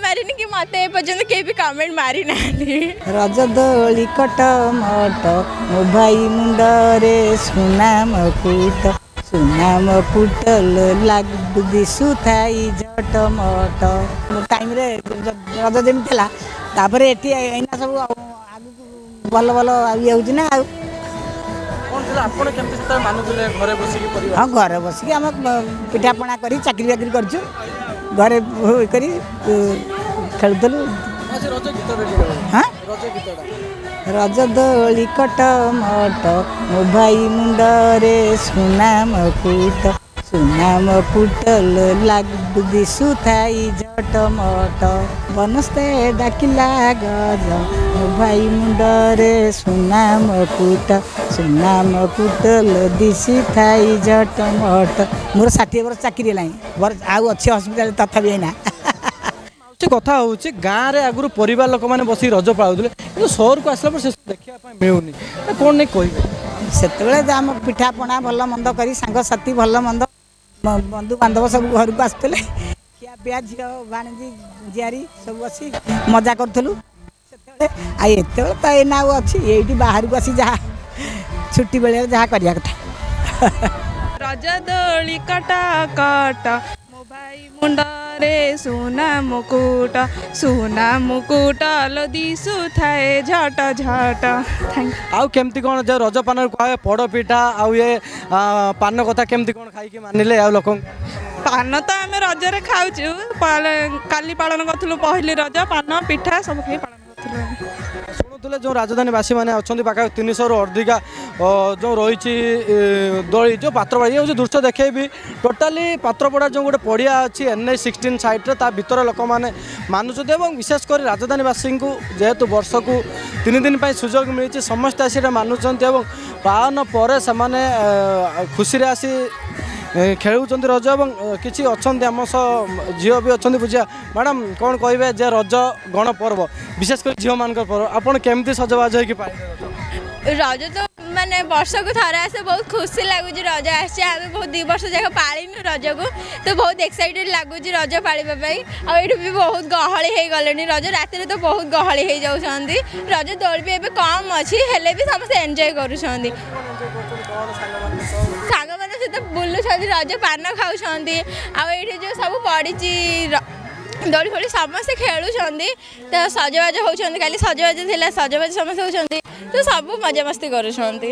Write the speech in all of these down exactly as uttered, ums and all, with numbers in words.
मारिनी कि मते ए पर्यंत के भी कमेंट मारी ना रज दोली कट मट मो भाई मुंडरे सुना मकुट सुना मकुट लाग दिशु थाई झट मट टाइम रे रज जमी थला तापर एठी एना सब आगु भल भल ये होउछ ना आपण केमती त मानुले घरे बसी के परिवार हां घरे बसी के हम पिठा पणा करी चाकरी बाकरी करछु घरे करी खेलतलु आज रज गीत रे हां रज गीतडा रज दोली कट मट मो भाई मुंडरे सुना मकुट सुना मकुट लाग दिशु थाई झट मट बनस्ते डाकिला गज मो भाई मुंडरे सुना मकुट सुना मकुट दिशि थाई झट मट मोर षाठी वर्ष चाकरी लाइन आउ अच्छे हस्पिटाल तथापि ना से कथा होची गाँ रे आगुरु परिवार लोक माने बसी रज पाउदले কিন্তু শহর को आसला पर से देखिया पाए मिलुनी कोन नै कहिबे सेतबेले हम पिठा पणा भल मंद करी संग साथी भल मंद बंधु बांधव सब घर को आसते खिया पिया झी भाणी झियारी सब बसी मजा करूँ आई एत तो एना अच्छी ये बाहर को आसी जहाँ छुट्टी बेले जहाँ करिया कथा रज दोली कटा कटा मो भाई मुंडरे सुना मुकुट सुना मुकुट लो दिशु थाए झट झट थैंक आउ केमती कोन जे रज पान को पड़ पिठा आउ ये पान कथा केमती कोन खाई के मानिले आ लोक पान तो आम रजरे खाऊचु काली पालन करथुलु पहली रज पान पिठा सब खाई पालन करथुलु शुणुले जो राजधानीवासी मैंने अच्छा पाखा तीन सौ अधिका जो रही दली जो पात्रपड़ा ये दृश्य देखेबी टोटाली पात्रपड़ा जो गोटे पड़िया अच्छी एन एच सिक्सटीन सैड्रे ता भर लोक मैंने मानुंट विशेषकर राजधानीवासी को जेहेतु वर्ष को तीन दिन पर सुजोग मिली समस्त आसी मानुंट पालन पर खुशी आसी खेलुंट रज और किसी अच्छा आम सह झील भी अच्छा बुझा मैडम कौन कहे जे रज गण पर्व विशेषकर झील मान पर्व आपड़ केमती सजबाज हो रज तो माने वर्ष को थरे आसे बहुत खुशी लगुच रज आसे आम बहुत दी वर्ष जाक पाळीनु रज को तो बहुत एक्साइटेड लगुच रज पाळीबाई आठ भी बहुत गहली हो गले रज राति तो बहुत गहली हो जाऊँगी रज दोल भी एबे कम अच्छी हेले भी समस्त एंजॉय करूँ सांग मान सहित बुलूँ रज पान खाऊँ आठ जो सब पड़ी दोली फोली समस्ते खेलुंट तो सजबाज होती खाली सजबाज थी सजबाज समस्त होती तो सब मजा मस्ती कर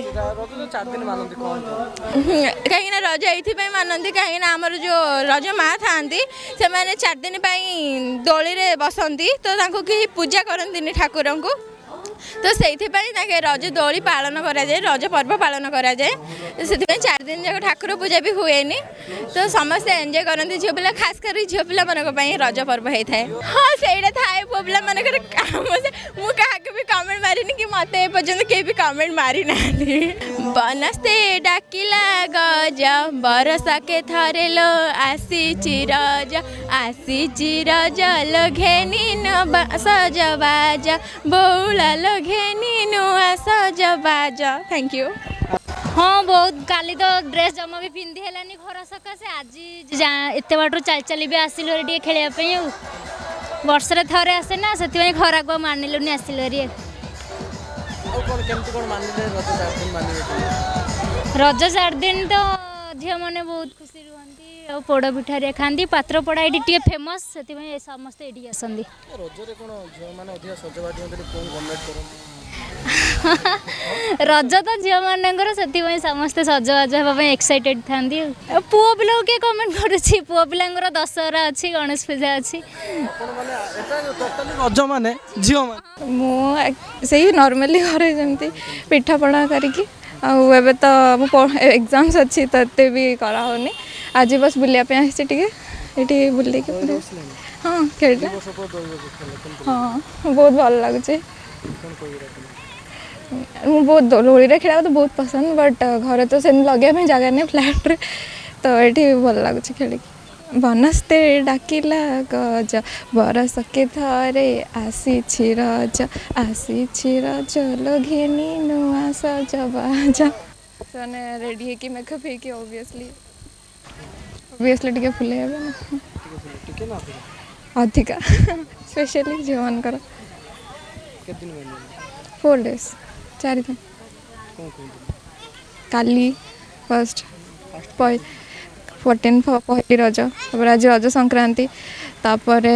कहीं रज ये मानती कहीं आमर जो रज माँ था से मैंने चार दिन दोली बसती तो कहीं पूजा करती ठाकुर को तो से रज दोली पालन कराए रज पर्व पालन कराए से चार दिन जाक ठाकुर पूजा भी हुए तो समस्त एंजॉय करते झील पिला खास कर झील पिला मान रज पर्व होता है हाँ से थाए पुओ पिला मानकर काम से मुझे भी कमेंट मारिनी कि मत ए पर्यंत के भी कमेंट मारी ना बनस्ते डाकिला गज बरस के थरे लो आसी रज आसी रज लो घेनी न सजबाज बौला लो घेनी नुआ सजबाज थैंक यू हाँ बहुत काली तो ड्रेस जमा भी पिंधि हेलानी घर सकाशे आज एत बाटर चल चली भी आसिल खेलवाई वर्ष थे आसे ना से खरा को मानिलुनि आसिल रज चार दिन तो झील मैंने बहुत खुशी रुहती और पोड़ पिठा खाती पात्रपड़ा ये फेमस से समस्त ये आसती रज तो झील मानकर से समस्ते सजबाज हाँपाई एक्साइटेड था पुओ पिला किए कमेंट करुच्ची पुओ पिला दशहरा अच्छी गणेश पूजा अच्छी रज मान झील मुझे नॉर्मली घरे जमी पिठापणा करी आबे तो एग्जाम्स अच्छी तो एत भी कराऊनी आज बस बुलापी आसी बुल हाँ खेल हाँ बहुत भल लगुच बहुत दोली खेला तो बहुत पसंद बट घर तो से लगे जगह नहीं फ्लैट तो ये भल लगुच खेल बनस्ते डाकिला गज बरस के थरे आसी रज आसी रज लो घेनी नुआ सजबाज से रेडी है कि मेकअप है कि ऑब्वियसली ऑब्वियसली टिके फुले ना अधिका स्पेशली झील मानकर फोर डेज चार दिन काली फर्स्ट फोर्टीन पहली रज आज रज संक्रांति तापर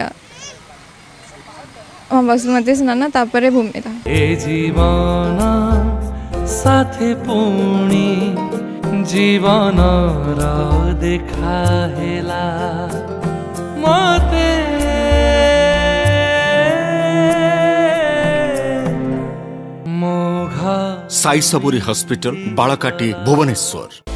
बसुमती स्नान तापर भूमिदा ए जीवन साथे पुणी जीवन र देखा हेला मते मोघ साई सबुरी हॉस्पिटल बालकाटी भुवनेश्वर।